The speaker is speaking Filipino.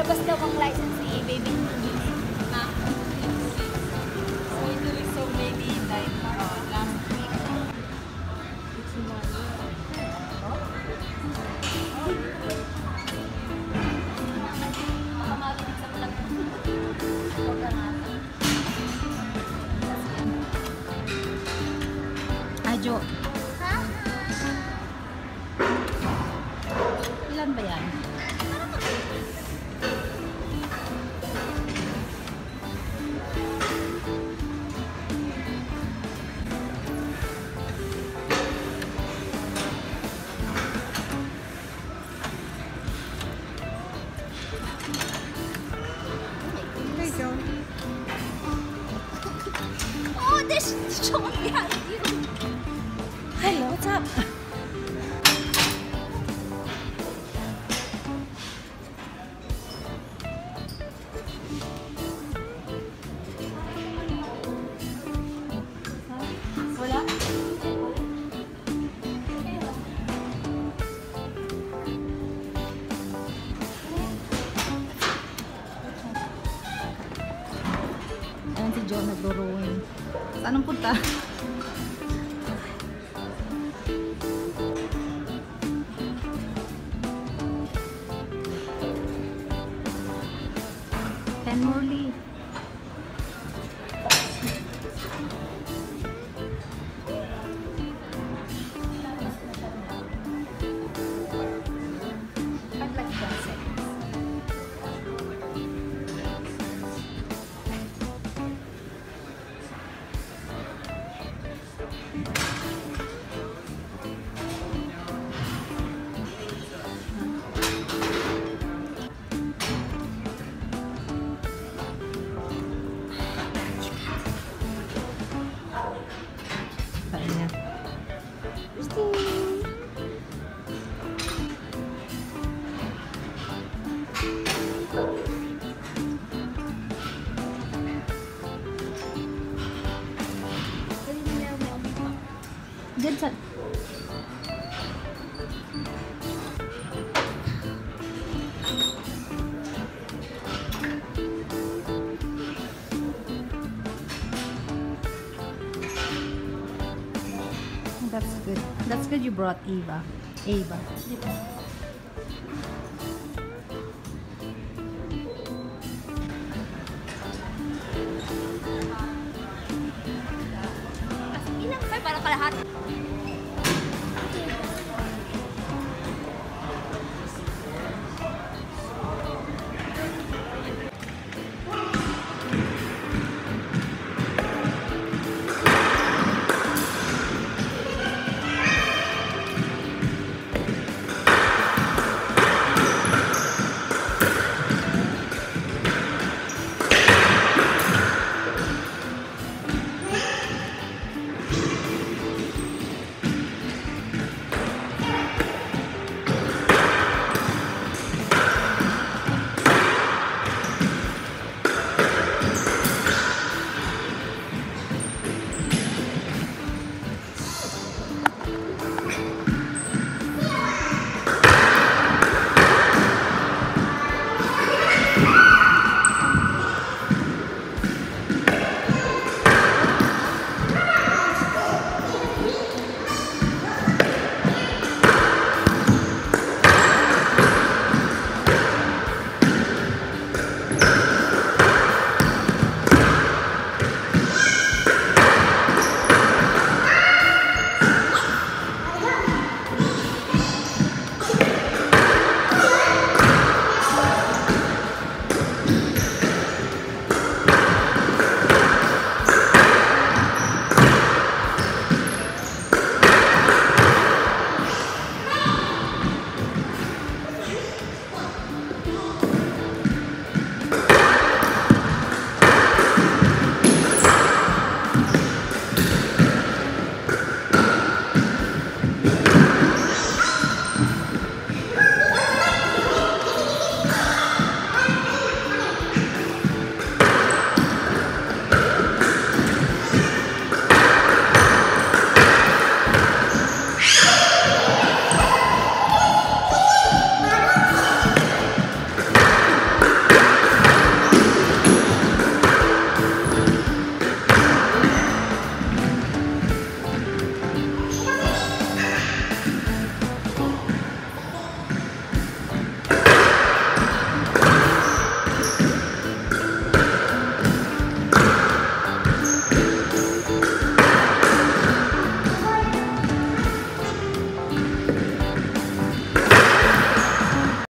nagpalabas daw ang license si Baby Nini. Na? So maybe like last week. Ajo, Ha? ilan ba yan? Hey, Joe. Oh, there's John behind you. Hello, what's up? Wala? Ayan si Joe nagdo-rowing. Saan ang punta? Ten more leave. I'd like 10 seconds. Saan niya? Diyan sa... That's good. That's good you brought Eva. Ava. Inang pa, parang kalahati.